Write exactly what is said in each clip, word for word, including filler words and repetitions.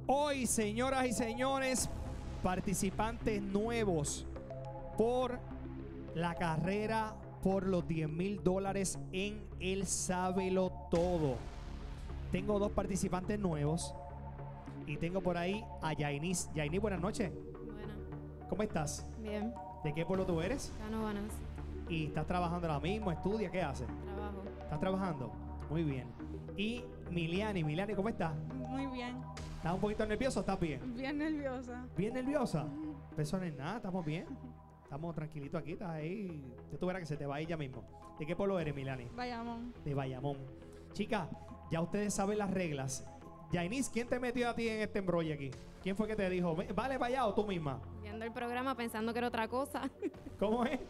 Hoy, señoras y señores, participantes nuevos por la carrera por los diez mil dólares en el Sábelo Todo. Tengo dos participantes nuevos y tengo por ahí a Yainis. Yainis, buenas noches. Buenas. ¿Cómo estás? Bien. ¿De qué pueblo tú eres? Canóvanas. ¿Y estás trabajando ahora mismo? ¿Estudias? ¿Qué haces? Trabajo. ¿Estás trabajando? Muy bien. Y Miliani, Miliani, ¿cómo estás? Muy bien. ¿Estás un poquito nervioso o estás bien? Bien nerviosa. ¿Bien nerviosa? Eso no es nada, estamos bien. Estamos tranquilitos aquí, estás ahí. Yo tú verás que se te va a ir ya mismo. ¿De qué pueblo eres, Milani? Bayamón. De Bayamón. Chica, ya ustedes saben las reglas. Yainis, ¿quién te metió a ti en este embrollo aquí? ¿Quién fue que te dijo, vale para allá o tú misma? Viendo el programa pensando que era otra cosa. ¿Cómo es?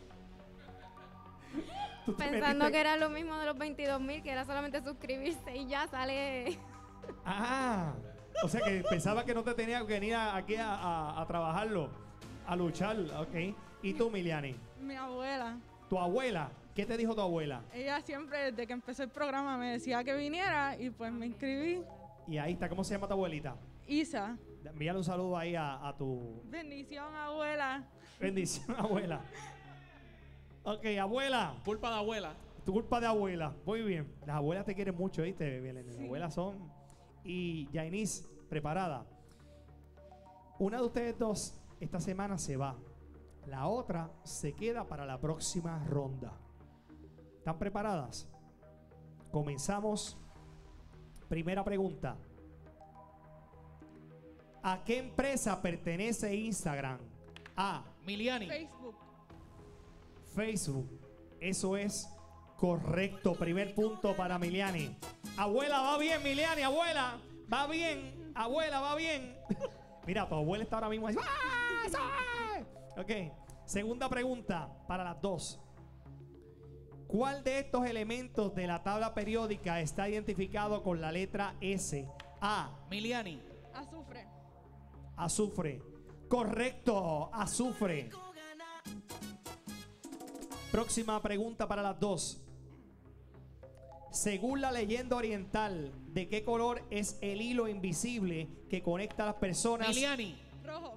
¿Tú te Pensando metiste? que era lo mismo de los veintidós mil, que era solamente suscribirse y ya sale. Ah, o sea que pensaba que no te tenía que venir aquí a, a, a trabajarlo, a luchar, ok. ¿Y tú, Miliani? Mi abuela. ¿Tu abuela? ¿Qué te dijo tu abuela? Ella siempre, desde que empezó el programa, me decía que viniera y pues me inscribí. Y ahí está, ¿cómo se llama tu abuelita? Isa. Envíale un saludo ahí a, a tu Bendición, abuela. bendición, abuela. Ok, abuela. Culpa de abuela. Tu culpa de abuela. Muy bien. Las abuelas te quieren mucho, ¿viste, Belén? Las Sí. abuelas son... Y Yainis, preparada. Una de ustedes dos esta semana se va. La otra se queda para la próxima ronda. ¿Están preparadas? Comenzamos. Primera pregunta. ¿A qué empresa pertenece Instagram? A. Miliani. Facebook. Facebook. Eso es correcto. Primer punto para Miliani. Abuela, va bien, Miliani. Abuela, va bien. Abuela, va bien. Mira, tu abuela está ahora mismo así. ¡Ah, eso es! Ok. Segunda pregunta para las dos. ¿Cuál de estos elementos de la tabla periódica está identificado con la letra S? A. Miliani. Azufre. Azufre. Correcto, azufre. Próxima pregunta para las dos. Según la leyenda oriental, ¿de qué color es el hilo invisible que conecta a las personas? Miliani. Rojo.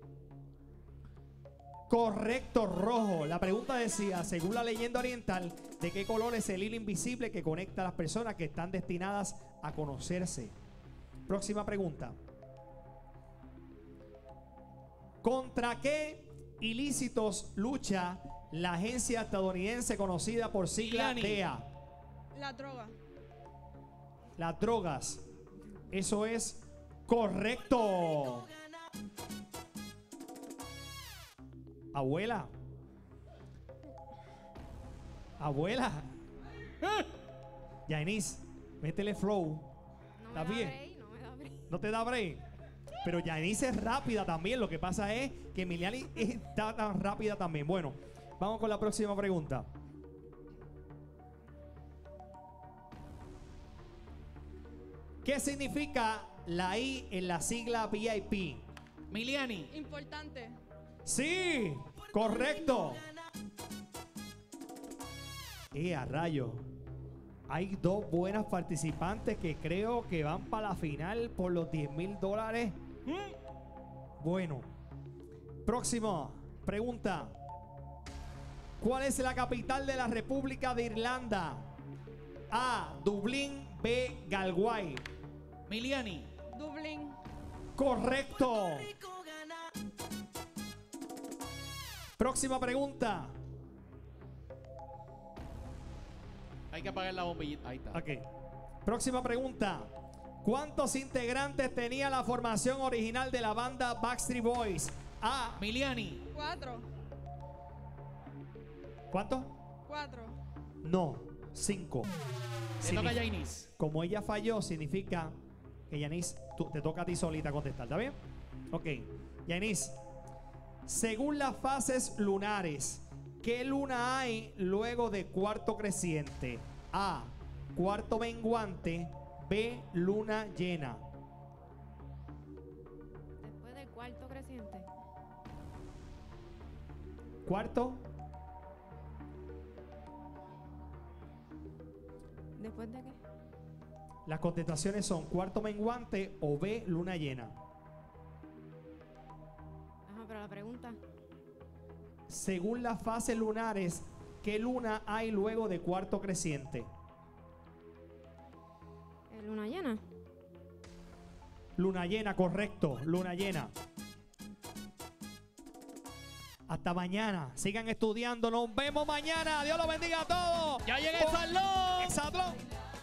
Correcto, rojo. La pregunta decía, según la leyenda oriental, ¿de qué color es el hilo invisible que conecta a las personas que están destinadas a conocerse? Próxima pregunta. ¿Contra qué ilícitos lucha la agencia estadounidense conocida por sigla Miliani. D E A? La droga. Las drogas. Eso es correcto. Abuela. Abuela. Yainis, métele flow. No ¿Está me da bien? break, no me da break. No te da break. Pero Yainis es rápida también. Lo que pasa es que Miliani está tan rápida también. Bueno, vamos con la próxima pregunta. ¿Qué significa la I en la sigla V I P? Miliani. Importante. Sí, correcto. Eh, a rayo. Hay dos buenas participantes que creo que van para la final por los diez mil dólares. Bueno, próximo pregunta. ¿Cuál es la capital de la República de Irlanda? A. Dublín. B. Galway. Miliani. Dublín. Correcto. Próxima pregunta. Hay que apagar la bombillita. Ahí está. Ok. Próxima pregunta. ¿Cuántos integrantes tenía la formación original de la banda Backstreet Boys? A. Miliani. Cuatro. ¿Cuántos? Cuatro. No. Cinco. Le toca a Signifi- Yainis. Como ella falló, significa que Yanis, tú- te toca a ti solita contestar. ¿Está bien? Ok. Yanis, según las fases lunares, ¿qué luna hay luego de cuarto creciente? A. Cuarto menguante. B. Luna llena. Después del cuarto creciente. Cuarto. ¿Después de qué? Las contestaciones son cuarto menguante o B. Luna llena. la pregunta. Según las fases lunares, ¿qué luna hay luego de cuarto creciente? ¿Eh, ¿Luna llena? Luna llena, correcto. Luna llena. Hasta mañana. Sigan estudiando. Nos vemos mañana. Dios los bendiga a todos. ¡Ya llega el salón! Exatlón.